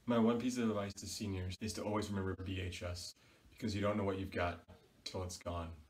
My one piece of advice to seniors is to always remember BHS, because you don't know what you've got till it's gone.